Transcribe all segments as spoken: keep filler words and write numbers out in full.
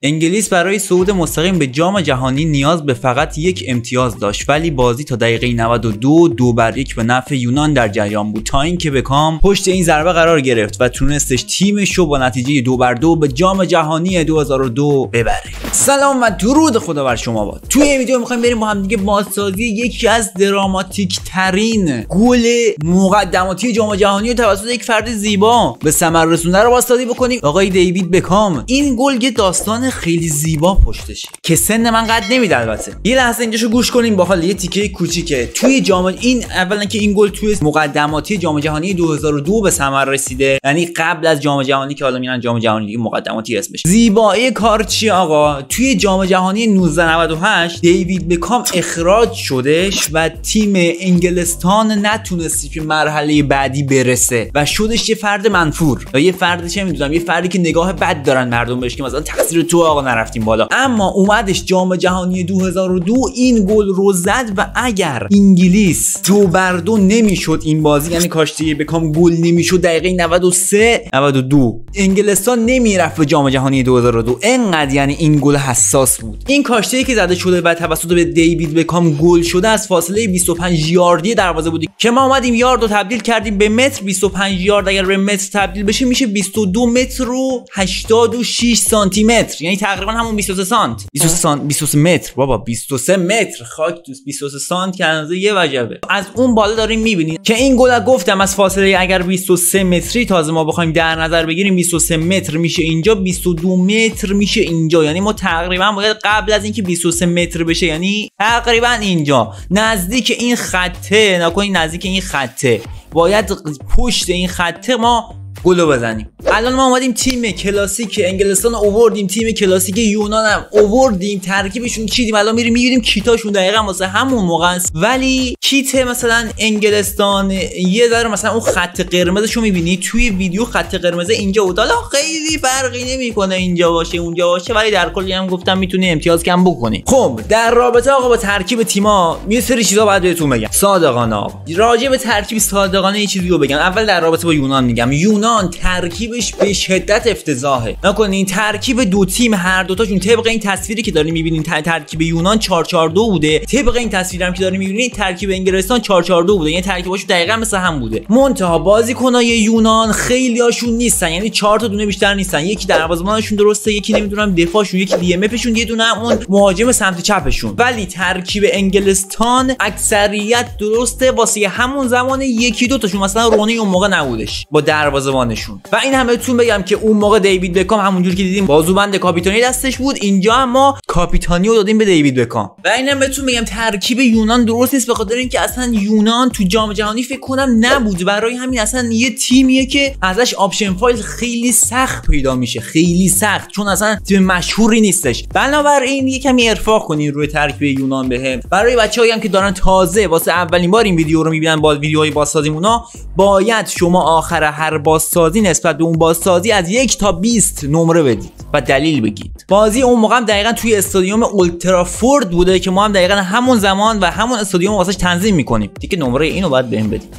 انگلیس برای صعود مستقیم به جام جهانی نیاز به فقط یک امتیاز داشت، ولی بازی تا دقیقه نود و دو دو بر یک به نفع یونان در جریان بود تا اینکه بکام پشت این ضربه قرار گرفت و تونستش تیمش رو با نتیجه دو بر دو به جام جهانی دو هزار و دو ببره. سلام و درود خدا بر شما باد. توی این ویدیو می‌خوایم بریم با هم دیگه بازسازی یکی از دراماتیک ترین گل مقدماتی جام جهانی رو توسط یک فرد زیبا به ثمر رسونده رو بازسازی بکنیم، آقای دیوید بکام. این گل یه داستان خیلی زیبا پشتشه که سن من قد نمیده. البته یه لحظه اینجاشو گوش کنیم با حال یه تیکه کوچیکه توی جام این. اولا که این گل توی مقدماتی جام جهانی دو هزار و دو به ثمر رسیده، یعنی قبل از جام جهانی که حالا میرن جام جهانی دیگه مقدماتی اسمش. زیبایی کار چیه آقا؟ توی جام جهانی نوزده نود و هشت دیوید بکام اخراج شدش و تیم انگلستان نتونستی که مرحله بعدی برسه و شدش یه فرد منفور و یه فرد چه میدونم یه فردی که نگاه بد دارن مردم بهش که مثلا تقصیر تو آقا نرفتیم بالا. اما اومدش جام جهانی دو هزار و دو این گل رو زد و اگر انگلیس دو بر دو نمیشد این بازی، یعنی کاشته بکام گل نمیشد، دقیقه نود و سه نود و دو انگلستان نمیرفت به جام جهانی دو هزار و دو. انقدر یعنی این گل حساس بود. این کاشته‌ای که زده شده و توسط به دیوید بکام گل شده از فاصله بیست و پنج یاردی دروازه بود که ما اومدیم یارد رو تبدیل کردیم به متر. بیست و پنج یارد اگر به متر تبدیل بشه میشه بیست و دو متر و هشتاد و شش سانتی متر، یعنی تقریبا همون بیست و سه سانت. بیست و سه سانت بیست و سه متر بابا، بیست و سه متر خاک تو بیست و سه سانت که اندازه یه وجبه. از اون بالا داریم میبینید که این گل گفتم از فاصله اگر بیست و سه متری تازه ما بخوایم در نظر بگیریم بیست و سه متر میشه اینجا، بیست و دو متر میشه اینجا، یعنی ما تقریبا باید قبل از اینکه بیست و سه متر بشه یعنی تقریبا اینجا نزدیک این خطه، نکنید نزدیک این خطه باید پشت این خطه ما گلو بزنیم. الان ما اومدیم تیم کلاسیک انگلستان اووردیم، تیم کلاسیک یونان هم اووردیم، ترکیبشون چیدیم. الان میریم میگیریم کیتاشون دقیقاً واسه همون موقع است، ولی کیت مثلا انگلستان یه ذره مثلا اون خط قرمزشو میبینی توی ویدیو، خط قرمز اینجا بود. حالا خیلی فرقی نمیکنه اینجا باشه اونجا باشه، ولی در کل هم گفتم میتونی امتیاز کم بکنی. خب در رابطه آقا با ترکیب تیم‌ها یه سری چیزا باید بهتون بگم صادقانه. آقا راجع به ترکیب صادقانه یه چیزی رو بگم. اول در رابطه با یونان میگم، یونان ترکیبش به شدت افتضاحه. نکنین این ترکیب دو تیم هر دوتاشون طبق این تصویری که دارین میبینین ترکیب یونان چهار چهار دو بوده، طبق این تصویری هم که دارین میبینین ترکیب انگلستان چهار چهار دو بوده، یعنی ترکیباشون دقیقاً مثل هم بوده. منتها بازیکنای یونان خیلی هاشون نیستن، یعنی چهار تا دونه بیشتر نیستن. یکی دروازه‌بانشون درسته، یکی نمیدونم دفاعشون، یکی دی ام افشون، یه دونه اون مهاجم سمت چپشون. ولی ترکیب انگلستان اکثریت درسته واسه همون زمان یکی دو تاشون مثلا رونی اون موقع نبودش با دروازه‌بانشون. و این هم بهتون بگم که اون موقع دیوید بکام همونجوری که دیدیم بازوبند کاپیتانی دستش بود، اینجا اما کاپیتانی رو دادیم به دیوید بکام. و اینم بهتون بگم ترکیب یونان درست نیست، به خاطر اینکه اصلا یونان تو جام جهانی فکر کنم نبود، برای همین اصلا یه تیمیه که ازش آپشن فایل خیلی سخت پیدا میشه، خیلی سخت، چون اصلا تیم مشهوری نیستش. بنابراین یه کمی ارفاق کنین روی ترکیب یونان بهم. برای بچه‌هایی هم که دارن تازه واسه اولین بار این ویدیو رو میبینن، با ویدیوهای بازسازیمونا، باید شما آخر هر بازسازی نسبت به اون بازسازی از یک تا بیست نمره بدید و دلیل بگید. بازی اون موقع هم دقیقاً توی استادیوم اولترافورد بوده که ما هم دقیقاً همون زمان و همون استادیوم واسش تنظیم میکنیم دیگه. نمره اینو باید بهم بدید.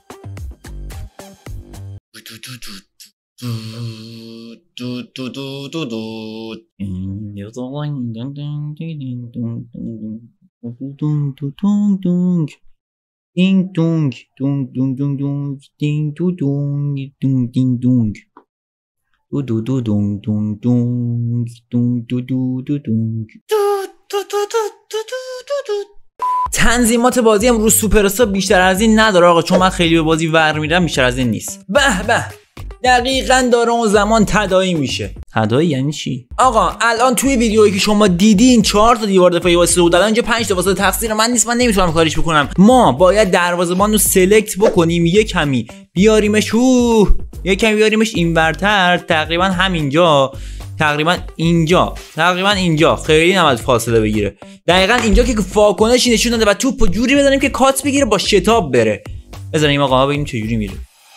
دینگ دونگ دونگ دونگ دونگ دونگ دینگ دو دونگ دونگ دینگ دونگ دو دو دو دونگ دونگ دونگ دونگ دو دو دو دونگ دو دو دو دو دو دو. تنظیمات بازی هم رو سوپر استار بیشتر از این نداره آقا، چون من خیلی به بازی ور میرم، بیشتر از این نیست. به به دقیقاً داره اون زمان تداعی میشه. تداعی یعنی چی؟ آقا الان توی ویدیویی که شما دیدین چهار تا دیوار دفاعی واسه بود، الان اینجا پنج تا واسه تقصیر من نیست، من نمیتونم کاریش بکنم. ما باید دروازه‌بان رو سلکت بکنیم، یه کمی بیاریمش اوه یه کمی بیاریمش اینورتر، تقریبا همینجا، تقریبا اینجا، تقریبا اینجا، خیلی نباید فاصله بگیره. دقیقاً اینجا که واکنشی نشون داده و توپو جوری بزنیم که کات بگیره با شتاب بره. بزنیم آقا ببینیم چه جوری میره.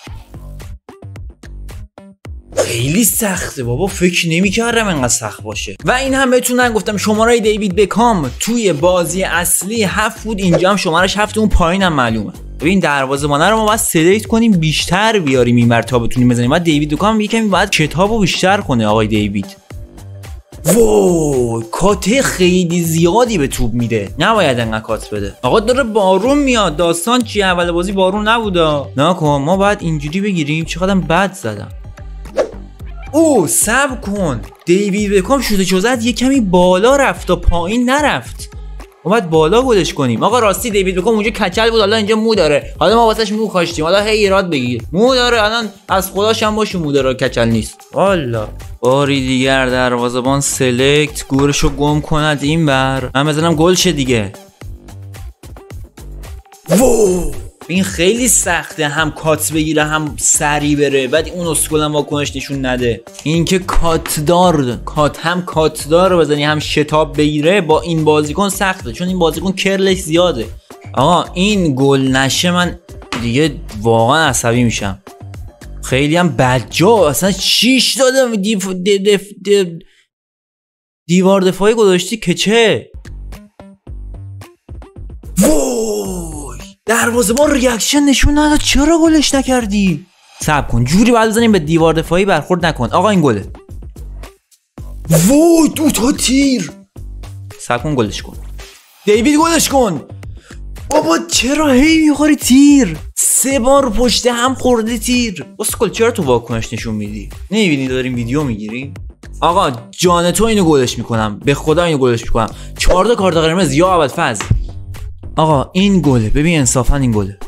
خیلی سخته بابا، فکر نمی‌کردم اینقدر سخت باشه. و این هم بهتون نگفتم شماره دیوید بکام توی بازی اصلی هفت بود، اینجا هم شمارش هفت، اون پایینم معلومه. ببین دروازه‌بان رو ما باید سلکت کنیم بیشتر بیاریم اینور تا بتونیم بزنیم. بعد دیوید بکام یکمی باید کتابو بیشتر کنه آقای دیوید. وای کات خیلی زیادی به توپ میده، نباید انقدر کات بده. آقا داره بارون میاد، داستان چیه؟ اول بازی بارون نبودا. نکن ما باید اینجوری بگیریم. چقدرم بد زدم. او صبر کن، دیوید بکام شوت چوزت یه کمی بالا رفت و پایین نرفت. اومد بالا گلش کنیم. آقا راستی دیوید بکام اونجا کچل بود، حالا اینجا مو داره. حالا ما واسش مو کاشتیم، حالا هی ایراد بگیر. مو داره الان، از خداش هم باشه مو داره، کچل نیست. والا باری دیگر دروازه‌بان سلکت گورشو گم کند این بر. من بزنم گل شه دیگه. وو این خیلی سخته، هم کات بگیره هم سری بره، بعد اون اسکول هم واکنش نشون نده. این که کات دار کات هم کات دار رو بزنی هم شتاب بگیره، با این بازیکن سخته، چون این بازیکن کرلش زیاده. آقا این گل نشه من دیگه واقعا عصبی میشم. خیلی هم بدجا، اصلا شیش دادم دیف... دف... دف... دیوار دفاعی گذاشتی که چه؟ وای دروازه‌بان ریاکشن نشون نداد، چرا گلش نکردی؟ صبر کن جوری بعد بزنیم به دیوار دفاعی برخورد نکن. آقا این گله. وای دو تا تیر. صبر کن گلش کن. دیوید گلش کن. بابا چرا هی میخوری تیر؟ سه بار پشت هم خورده تیر. اسکل چرا تو واکنش نشون میدی؟ نمیبینی داریم ویدیو میگیریم؟ آقا جان تو اینو گلش میکنم، به خدا اینو گلش میکنم. چهار تا کارت قرمز یا ابوالفضل. آقا این گله، ببین انصافا این گله.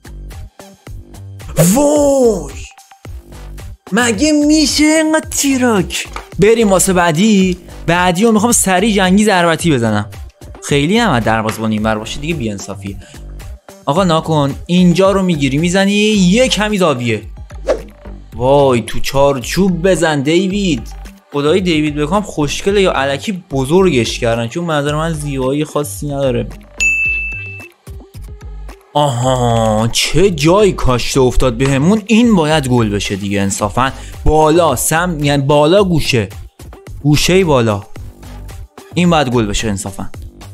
وای مگه میشه اینقدر تیراک؟ بریم واسه بعدی. بعدی رو میخوام سریع جنگی ضربتی بزنم. خیلی هم دروازه‌بان اینور باشه دیگه بی‌انصافیه. آقا ناکن اینجا رو میگیری میزنی یه کمی زاویه. وای تو چارچوب بزن دیوید. خدای دیوید بکام خوشگله یا الکی بزرگش کردن، چون منظر من زیبایی خاصی نداره. آها چه جایی کاشته افتاد بهمون. این باید گل بشه دیگه انصافا. بالا سم یعنی بالا گوشه گوشه بالا، این باید گل بشه انصافا.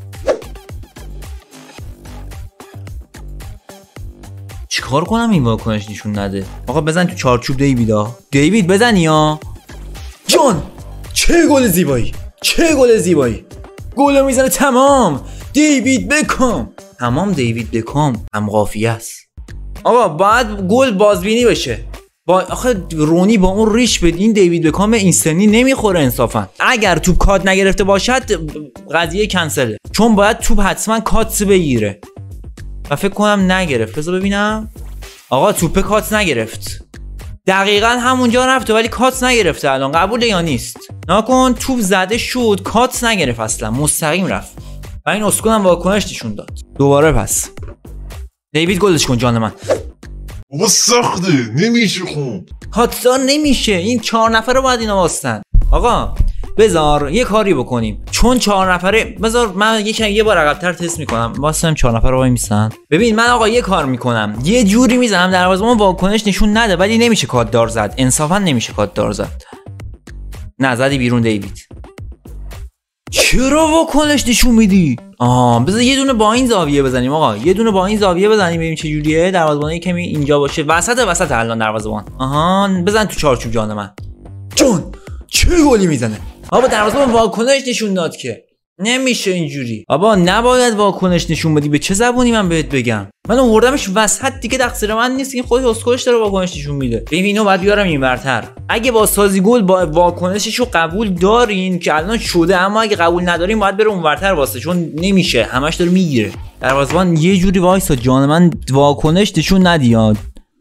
چیکار کنم این واکنش نشون نده؟ آقا بزن تو چارچوب دیویدا. دیوید بزن یا جان. چه گل زیبایی، چه گل زیبایی. گل میزنه. تمام دیوید بکام. تمام دیوید بکام هم قافیه است. آقا باید گل بازبینی بشه. با آخه رونی با اون ریش به این دیوید بکام این سنی نمیخوره انصافا. اگر توپ کات نگرفته باشد قضیه کنسله، چون باید توپ حتما کات بگیره و فکر کنم نگرفت. بذار ببینم. آقا توپ کات نگرفت، دقیقا همونجا رفته ولی کات نگرفته. الان قبوله یا نیست؟ ناکن توپ زده شد کات نگرفت، اصلا مستقیم رفت و این اسکول هم واکنش نشون داد. دوباره پس دیوید گلش کن جان من. بابا سخته نمیشه خوب. کاتدار نمیشه، این چهار نفر رو باید اینا واستن. آقا بذار یه کاری بکنیم، چون چهار نفره بذار من یک یه بار عقب‌تر تست میکنم. واسم چهار نفر وای میسن. ببین من آقا یه کار میکنم، یه جوری میزنم دروازه‌بان واکنش نشون نده، ولی نمیشه کاتدار زد. انصافا نمیشه کاتدار زد. نه زدی بیرون دیوید. چرا واکنش نشون میدی؟ آها بذار یه دونه با این زاویه بزنیم. آقا یه دونه با این زاویه بزنیم ببینیم چه جوریه. دروازه‌بان کمی اینجا باشه، وسط وسط الان دروازه‌بان. آها بزن تو چارچوب جان من. جان چه گلی میزنه؟ آبا دروازه‌بان واکنش نشون داد که نمیشه اینجوری. آبا نباید واکنش نشون بدی. به چه زبونی من بهت بگم؟ من آوردمش وسط دیگه، تقصیر من نیست. این خودش اسکلش داره واکنش نشون میده. ببین اینو بعد بیارم اینورتر. اگه با سازی گل با واکنششو قبول دارین که الان شده، اما اگه قبول ندارین باید بره اونورتر واسه، چون نمیشه همش داره میگیره. دروازه‌بان یه جوری وایسا جان من، واکنش نشون ندیاد.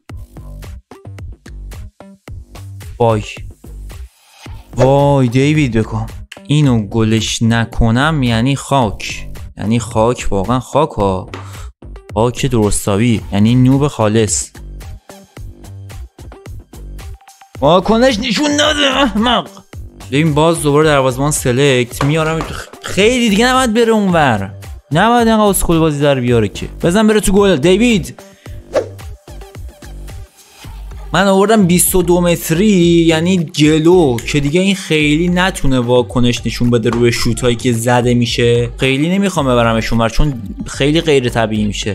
وای وای دیوید بکام اینو گلش نکنم یعنی خاک، یعنی خاک، واقعا خاک ها، خاک درستابی، یعنی نوب خالص. واکنش نشون نده احمق. ببین باز دوباره دروازه‌بان سلکت میارم. خیلی دیگه نباید بره اونور، نباید اینقدر اسکول بازی در بیاره که. بزن بره تو گل دیوید. من آوردم بیست و دو متری یعنی جلو، که دیگه این خیلی نتونه واکنش نشون بده روی شوتایی که زده میشه. خیلی نمیخوام ببرمش اونور چون خیلی غیر طبیعی میشه.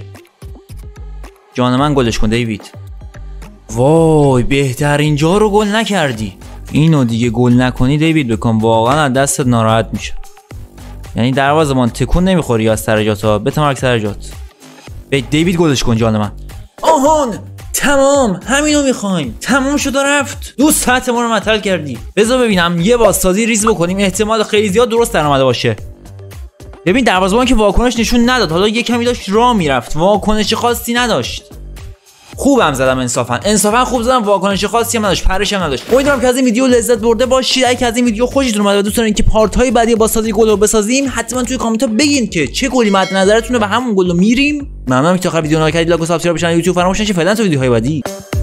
جان من گلش کن دیوید. وای بهترین جا رو گل نکردی. اینو دیگه گل نکنی دیوید بکام واقعا از دستت ناراحت میشه. یعنی دروازه‌بان تکون نمیخوری از سر جات ها. بتمرک سر جات. به دیوید گلش کن جان من. آهان تمام همینو میخوایم. تمام شد و رفت. دو ساعت ما رو معطل کردی. بذار ببینم یه بازسازی ریز بکنیم، احتمال خیلی زیاد درست در اومده باشه. ببین دروازه‌بان که واکنش نشون نداد، حالا یه کمی داشت راه میرفت، واکنش خاصی نداشت. خوبم زدم انصافا انصافا خوب زدم، واکنش خاصی هم نداشت، پرش هم نداشت. امیدوارم که از این ویدیو لذت برده باشید. اگه از این ویدیو خوشتون اومد و دوست دارین که پارت های بعدی بازسازی گل رو بسازیم، حتما توی کامنت ها بگین که چه گلی مد نظرتونه و همون گل رو میریم. ممنونم که تا آخر ویدیو نگاه کردید. لایک و سابسکرایب بشن یوتیوب فراموش نشه. فعلا تا ویدیوهای بعدی.